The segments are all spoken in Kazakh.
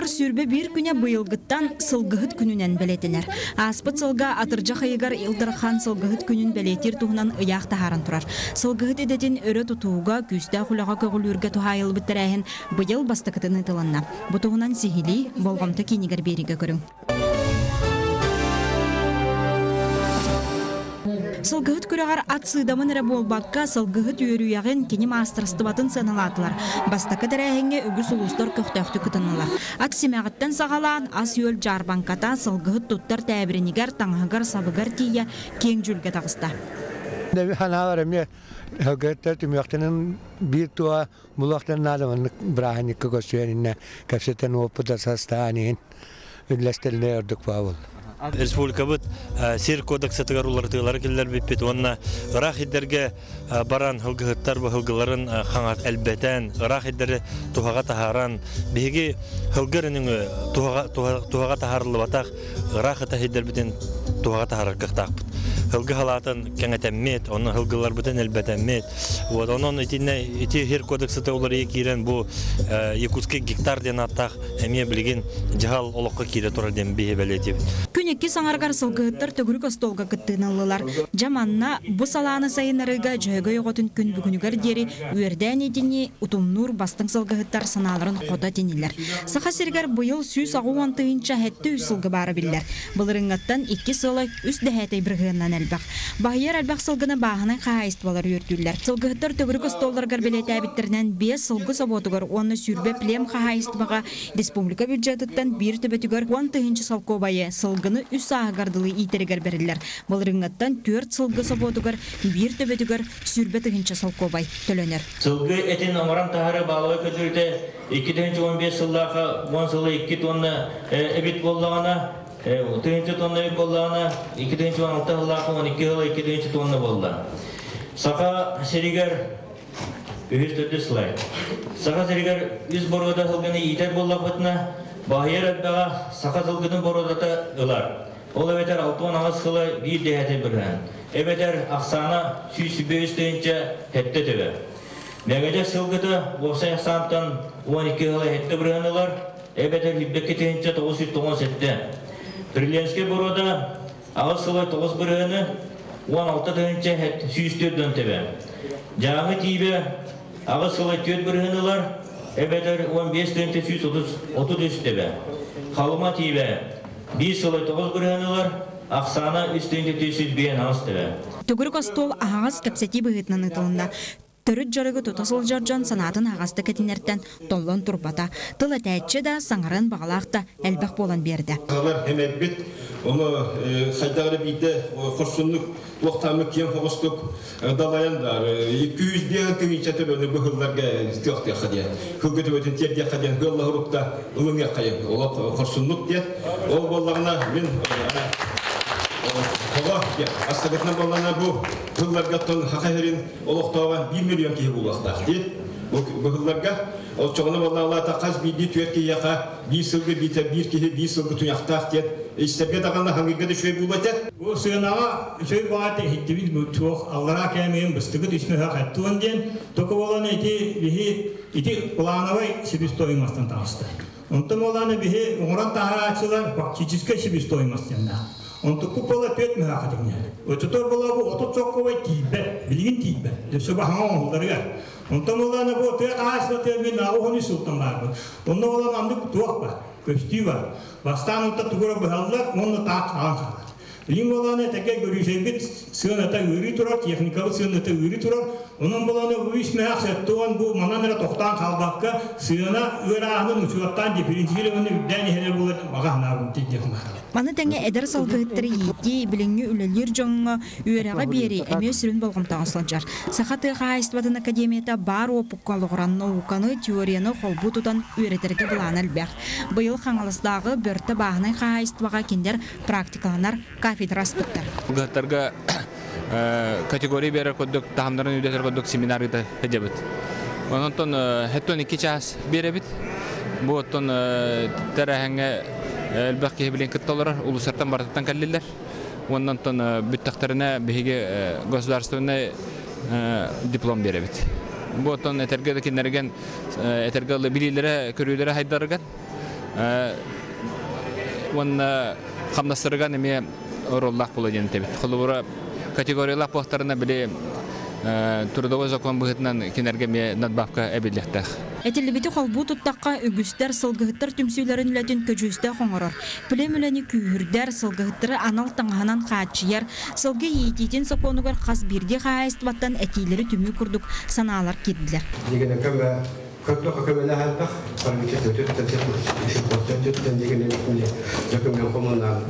sürbe bir güne bıyılgıttan sılgıhıt gününen beletiner. Aspıt sılga atırca hayıgar Ildırхан sılgıhıt günün beletir tuğunan ıyaq taharan turar. Sılgıhıt edetin örü tutuğuga küste hulağa kögülürge tuhayıl bittirähin bıyıl bastıkıtını tılınna. Bu tuğunan sihili bolgamta kiniger berige görün. Sılgıhıt küreğar at sığdamın ere bolbakka sılgıhıt yörüyağın kini masterstıbatın sanıladılar. Bastakı derehenge ügüs uluslar köhtöktü kıtınılar. At simağıttan sağalan as yöl jarbankata sılgıhıt tuttar täbiriniger taŋagar sabıgar tiye keň jülge tağısta. Devi hanalar emne hıgıtlar tümüyaktanın bir tuğa bulaktan nadamanlık brahanikka gösüyeninne kapseten opuda sastağanihin üllestelline ördük bağıl. Республика бит сер кодексы тыгарулар тыгалары келлер биппет онна ырах иддерге баран хылгыттар бу хылгыларын хаңат әлбәтән ырах иддере тухага тахаран биги хылгырының тухага тахарлы батак ырах та иддер битен тухага тахарар кыктак хылгы халатын кеңетеммет онна хылгылар битен әлбәтәммет вот онон ити сер кодексы тыгалары кирен бу Якутский гектар ден аттак эме билген жахал олокка кире турар дем бие белетип Күнекке саңаргар сылгыттар төгүрүк остолга кыттыналылар. Жаманна бу саланы сайынарыга жөйгө йоготун күн бүгүнүгөр дери үерден идини утумнур бастың сылгыттар саналарын кота тенилер. Саха сергер быйыл сүүс агуан тыйынча хетте үсылгы бары биллер. Былырыңаттан 2 сылы үс дәһәтей биргеннән әлбәк. Баһияр әлбәк сылгыны баһаны хаайстылар үртүлләр. Сылгыттар төгүрүк остолларга белете битернән 5 сылгы соботугар онны сүрбе плем хаайстыга республика бюджетыттан 1 төбөтүгөр 10 тыйынча салкобайы сылгыны үс ағардылы итерегер берілер. Болырыңаттан 4 сылғы соботугар, 1 төбетугар сүрбе тыгынча салкобай төлөнер. Сылғы этин омаран тахары бағылы көтірді 215 сыллаға 10 сылы 2 тонна эбит боллағына, 3 тонна эбит боллағына, 216 сыллаға 12 сылы 2 тонна болла. Сақа серигер үйіз төді сылай. Сақа серигер үз борғада сылғыны итер боллақ бұтына, Баһияр әлбәға сақа сылғыдың бородата ылар. Ол әбетер 6 ағыз қылы бір дәйәті бірген. Әбетер ақсана сүйсібе үстейінше хетті төбі. Мәгәдер сылғыды осы ақсанттан 12 қылы хетті бірген ылар. Әбетер хиббекке тейінше 997. Приленске борода ағыз қылы 9 біргені 16 тейінше сүйістірден төбі. Жаңы тейбе ағыз қылы 4 бірген ылар. Эбетер 15 тенте 130 тебе. Халыма тибе 1 сылы 9 біргенілер, ақсана 3 тенте 100 ағыз тебе. Төгірік остол ағыз кәпсеті бұғытнан ұтылында. Төрүт жарыгы тутасыл жаржан санатын ағасты кәтінерттен толлон турбата. Тыл әтәтші да саңырын бағалақта әлбәқ болан берді. Қалар әмәбет, оны қайдағыры бейді құрсынлық уақтамы кен қоғыстық далаяндар. 200 бейін күйінчәті бөлі бұғылларға стиоқты қадия. Күлгіті өтін терде қадиян ғылла ғұрықта ұлыңа қайын. Ол құрсынлық дед. Ол болағына мен Астагатна болана бу гылларгаттан хакайрин олоктова 1 миллион кие булакта. Бу гылларга ол чогына болала та каз биди түрки яка 1 сылгы бите 1 кие 1 сылгы туяктак дет. Истебе даганда хангыга да шөй булбата. Бу сынага шөй бааты хиттибиз бу туох аллара кемем быстыгы düşme хаттуан ден токо болана ити плановый себестоимостьтан тагысты. Онтон болана бихи оңран тахарачылар фактически себестоимостьтан. Он то купила 5 мегахатыгня. Вот это было бы вот чоковый тибе, билин тибе. Если бы ханон ударга. Он то было на вот это аслате бина ухони султан барбы. Он было нам дик туахба, костива. Бастан то тугора бахалла, он так анха. Лимолане таке görüşebit sığınata ürü turar, teknikal sığınata ürü turar. Onun bulana bu iş mehak tuğan bu mananera toktan kalbakka sığına ürahının uçuattan diferenciyle onu übden hele bular mağahnar tedekma. Маны тәңе әдер салгыттыры етті, біліңі үлелер жоңға үйереға бері әме сүрін болғым тағысланжар. Сақаты қайыстыбатын академията бар опыққалығыран науканы, теорияны қолбу тұтан үйеретерге бұлан әлбәқ. Бұйыл қаңылыстағы бөрті бағынай қайыстыбаға кендер практикаланар кафедра аспыттар. Ғаттарға категория бері көдік, тағымдарын үйдетер көдік семинарыда әдебіт. Онын әттон 2 час беребіт. Бұл оттон тәрәхәңе Әлбәқке білен кітталарар, ұлысартан бартаттан кәлілер. Ондан тон бүттақтарына бейге государственный диплом беребет. Бұ тон әтергеді кенерген әтергелі білілері көрілері хайдарыған. он хамнастырган эме ороллах боло ден тебит. Холура категориялах похтарына биле трудовой закон быгытынан кинерге ме надбавка эбилеттах. Этилибити холбу туттакка үгүстер сылгыттар түмсүйлөрүн үлөтүн көжүстө коңорор. Пүлемүлени күйүрдер сылгыттары анал таңганан каачыяр. Сылгы ийитин соконугар кас бирди хайыстыбаттан этилери түмү курдук санаалар кирдилер. Когда көмөлө хаттах, парламентте төттөн деген эле жакын комунал.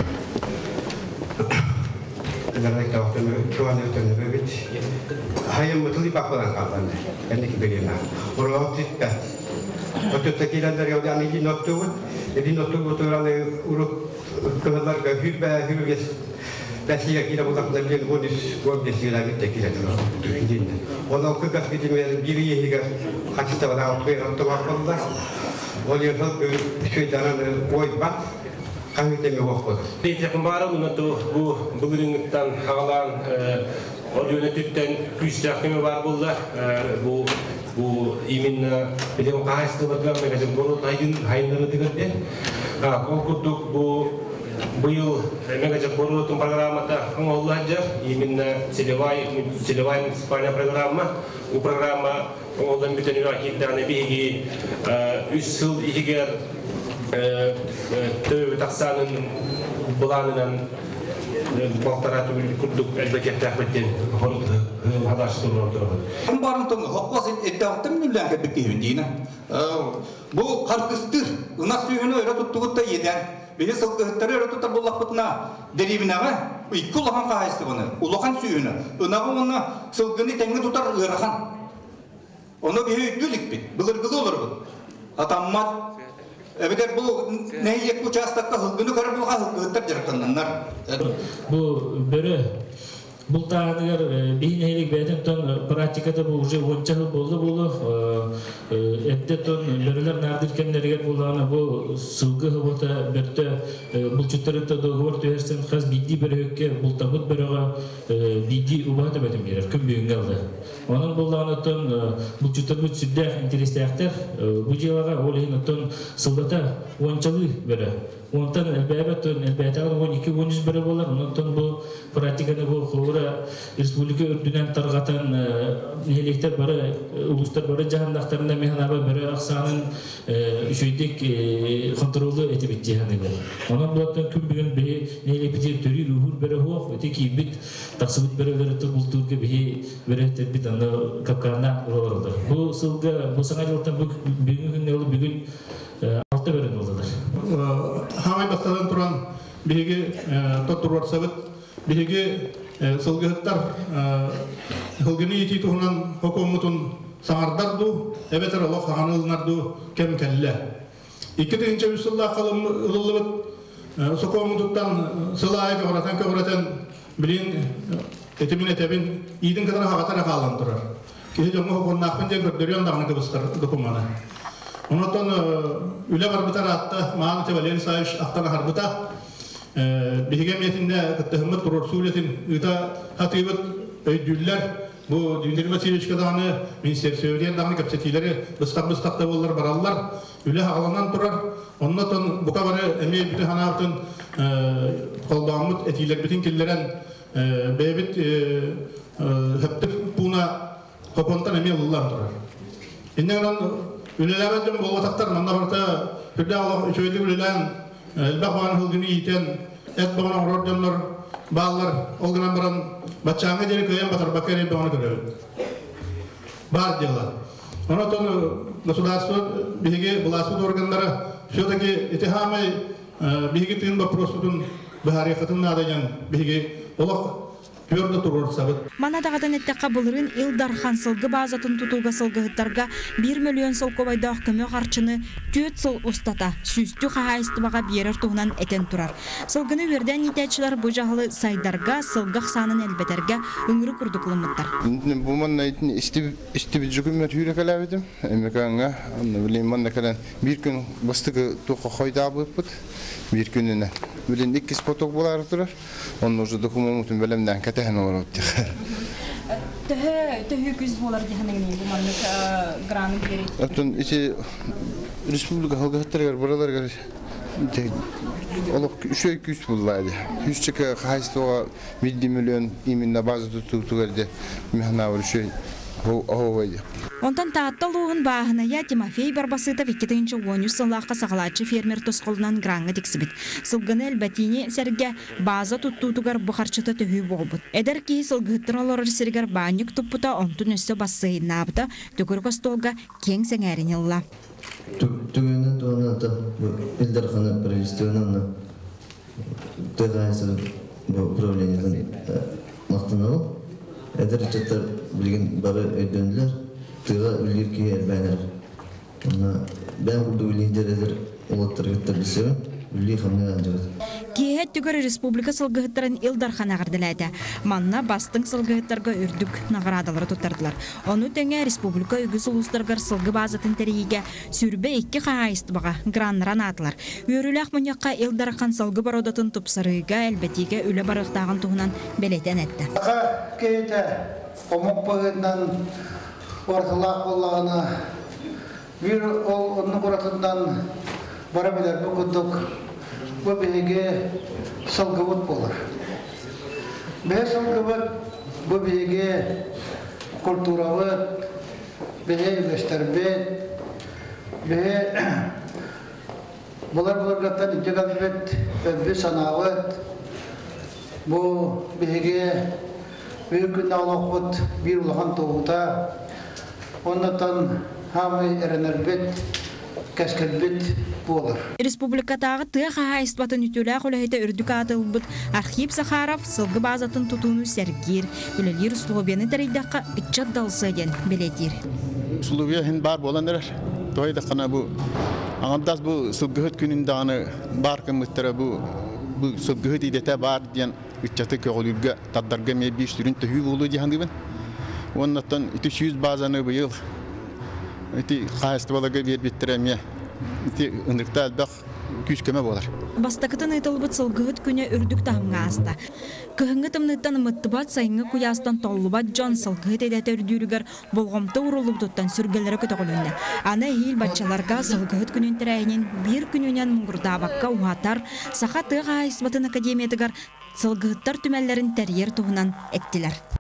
Дарайта октон туанеттен бебит. Хайым мутли бакалан калган. Эне кибелена. Оротитта. Отто килендер яудан иди ноттугут. Иди ноттугут тураны урук кыларга хүбэ хүбэс. Бәсиге килә булган дән гонис гомдесилә битте килә турын. Онда кыгас битмәр бири егә хатта вала отбер товарында. Оле хат шөйдәрен ой бат. Каңгытеме вакыт. Битәкән бары унату бу бүгүнгтән хагалан ордөнөттән күчтәкме бар булды. Бу именно билем кайсы батган мәгәдән бору хайныры дигәндә. Конкурдук бу быйыл мегачак боротун программада оңолладжар именно целевая муниципальная программа. У программа оңолдан бүтән вакыттан биги 3 ел игер төбе таксанын буланынан бактара түгел курдук әлбәттә тәхмиттен хадаш турып. Барын тоң хоккос эттәктем нүләнгә бекевендина. Бу каргыстыр, унак сүйүнө өйрө туттугутта еден. Бени сылгыттары өйрө туттар буллакпытына дерибинага икки улахан кайыстыгыны, улахан сүйүнө. Унагы уна сылгыны теңге тутар ырахан. Оны бейүттүлик бит, былыргылы олор бу. Атаммат Эбедер бу нейек участокка хылгыны көрүп булган сылгыттар жарканнар. Бу бөрө Бұл тағыдығыр бейінейлік бәден тон практикада бұл уже 10 жыл болды. Әтті тон бөрілер нардыркенлерігер болғаны бұл сылғы ғыбота бөрті бұл чүттірікті доғыр түйерсен қаз бейді бір өкке бұл табыт біріға бейді ұбағыда бәдім берер, күн бүйінгі алды. Оның болғаны тон бұл чүттір бұт сүрдәқ интерестәқтер бұл жылаға олығын тон сылғата 10 жылы бөрі. Онтан әлбәбәттен әлбәттәгән 12-13 бері болар. Онтан бұл практиканы бұл қылуыра республика үрдінен тарғатан нелектер бары, ұлыстар бары жағандақтарында механаба бәрі ақсанын үшөйдік контролы әтебет жағанығыр. Онан бұлаттан күн бүгін бәе нелепетер түрі рухур бәрі хоқ, өте кейбіт тақсыбыт бәрілері тұр бұл түрге бәе бәрі тәрбет аны капқарына ұларылды. Бұл сылға, бұл саңа жылтан бүгін 6 бәрін олдыдар. Хамай бастадан туран биһиги тоттуруар сабыт биһиги сылгыттар хылгыны ити туһунан хокоммутун саңардарду эбетер Аллах хаганылнарду кем келле 2-нче усулла калым ылылыбыт сокоммутуттан сылай кабратан билин этимине тебин идин кадара хагатара калган турар кеһе жоңго хоконнакпын же көрдөрөн дагы кыбыстар докумана. Онотон үле барбытар атта мааңте Валерий Савич ақтан харбыта биһиге метинде кыттыхымыт турурсулетин ыта хатыбыт өйдүллер бу Дмитрий Васильевич каданы министерстводен дагы капсетилери быстак-быстакта боллар бараллар үле хагаланан турар. Онотон бука бары эме бите ханаатын колдамыт этилер битин киллерен бебит хептип пуна хопонтан эме уллар турар. Иннен Ülelebedin bol vataktar mandabarta hüdde Allah şöyle ülen elbağan hılgını yiten et bağına orordanlar bağlar olgunan baran batçağına deri köyem batar bakari bağına görev. Var diyorlar. Ona tonu государство bihigi bulasud organlara şuradaki itihamı bihigi tığın baprosudun bihariyatın nadayan bihigi olaq Пёрдө турор сабыт. Манадагатан эттекка былырын Илдархан сылгы базатын тутууга сылгыттарга 1 миллион сылкобайдах көмө карчыны 4 сыл устата сүстү хахайстыбага берер тугунан этен турар. Сылгыны верден итечилер бу жагылы сайдарга сылгах санын элбетерге өңүрү курдуклумуттар. Бу маннайтын истибит жүгүмөт хүрекелебидим. Эмеканга билем мандакадан бир күн бастыгы токо койдабыппыт. Bir gününe. Bilin 2 spotok bular durur. Onun ucu dokumentun belemden katehen olur. Töhü güz bular diye bu manlık granı geri. Atın içi республика халгаттаргар бараларгар олох үшөй күс буллайды. Үшчеке хайстога 1 миллион именно база tuttugarde мехнавыр үшөй овойды. Онтан таатталуын баахыная Тимофей Барбасытов 2010 сыллаққа сағалачы фермер тосқолынан гранға дексібіт. Сылғыны әлбәтіне сәрге база туттутугар бұқарчыты төхүй болбыт. Әдір кей сылғыттыр олар сәргер банник тұппыта онтын өсі бассайын набыта түкір қостолға кең сәңәрін елла. Түгінің туғанаты Илдархана правительствоның тәғайсыр управленияларын мақтанау. Әдір чаттар білген бары өйденділер, тыға үлгер кей әлбәнер. Бән күрді үлгендер әдір олаттар күттір бісеуін, үлгі қамнаған жығыд. Кейхет түгір республика сылғыттарын Илдархан ағырдылайды. Манна бастың сылғыттарға үрдік нағырадалары тұттардылар. Оны тәңе республика үгіз ұлыстарғар сылғы базатын тәрейге сүрбе 2 қағайыстыбаға гранран атылар. Өріләқ мұнеққа Илдархан сылғы бародатын тұпсарыға әлбәтеге үлі барықтағын тұғынан бәлетен әтті. Кейті омық бағытынан ортылақ болағына бір оның құратından бара білер бұқыдық бөбеге сылғывыт болыр. Бе сылғывыт бөбеге культуравыт, бе өстәрбет, бе бұлар-бұларғаттан үтегалбет, бе санавыт, бұл беге өйкін аулақпыт бір ұлған тоғыта, оннатан хамы әрінербет, кәскелбет болыр. Республикатағы тыға хайыстбатын үтілі қолайты үрдік атылбыт Архип Сахаров сылғы базатын тұтуыны сәргер, өлелер Словияны тәрейдаққа үтчат далсайын белетер. Словиян бар боландырар. Тойда қана бұл аңамдас бұл сылғыт күнінде аны бар кіміттері бұл сылғыт едеті бар дейін үтчаты көғылырға таддарға мебеш түрін түйі болу дейін. Оннаттан 200 базаны бұйыл қайыстыбалығы бербеттірәме ындықта әлбәқ күш көмі болар. Бастақытын ұйтылбыт сылғыт күне үрдік тағымға аста. Көхіңгі тымныттан мұттыбат сайыңы құястан толлыбат жон сылғыт едеті үрдүрігер болғымты ұрылып тұттан сүргелері көті қолынды. Аны ел батчаларға сылғыт күнін тірәйінен бір күнінен мұңғырдабаққа уатар, сақа тыға айсбатын академиятығар сылғыттар түмәлерін тәрьер тұғынан әттілер.